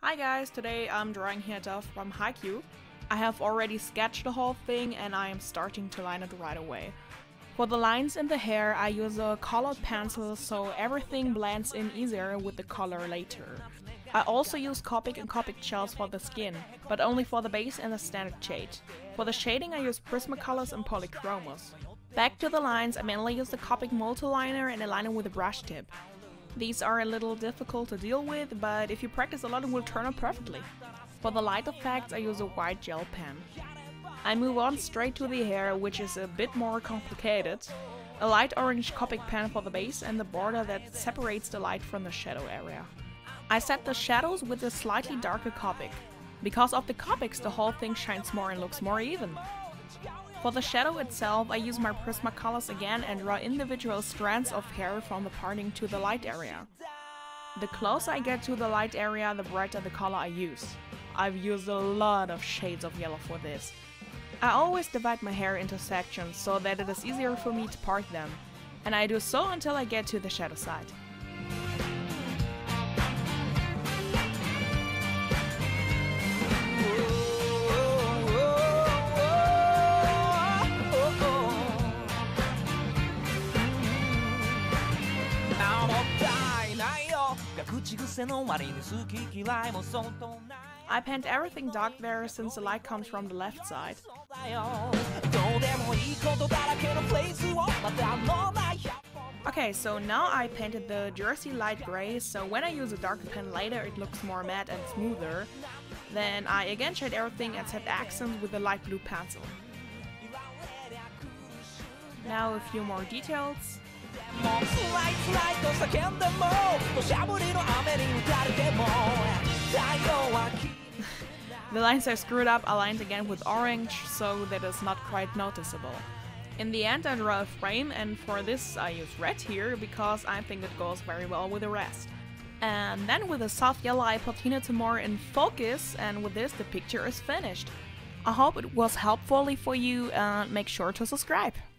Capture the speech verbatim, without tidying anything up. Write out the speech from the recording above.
Hi guys, today I'm drawing Hinata from Haikyuu. I have already sketched the whole thing and I am starting to line it right away. For the lines in the hair I use a colored pencil so everything blends in easier with the color later. I also use Copic and Copic gels for the skin, but only for the base and the standard shade. For the shading I use Prismacolors and Polychromos. Back to the lines, I mainly use the Copic Multiliner and a liner with a brush tip. These are a little difficult to deal with, but if you practice a lot it will turn out perfectly. For the light effects I use a white gel pen. I move on straight to the hair, which is a bit more complicated. A light orange Copic pen for the base and the border that separates the light from the shadow area. I set the shadows with a slightly darker Copic. Because of the Copics the whole thing shines more and looks more even. For the shadow itself, I use my Prismacolors again and draw individual strands of hair from the parting to the light area. The closer I get to the light area, the brighter the color I use. I've used a lot of shades of yellow for this. I always divide my hair into sections so that it is easier for me to part them, and I do so until I get to the shadow side. I paint everything dark there since the light comes from the left side. Okay, so now I painted the jersey light gray, so when I use a darker pen later it looks more matte and smoother. Then I again shade everything and set accents with a light blue pencil. Now a few more details. The lines are screwed up, aligned again with orange, so that it's not quite noticeable. In the end I draw a frame, and for this I use red here because I think it goes very well with the rest. And then with a soft yellow I put Hinata more in focus, and with this the picture is finished. I hope it was helpful for you and make sure to subscribe.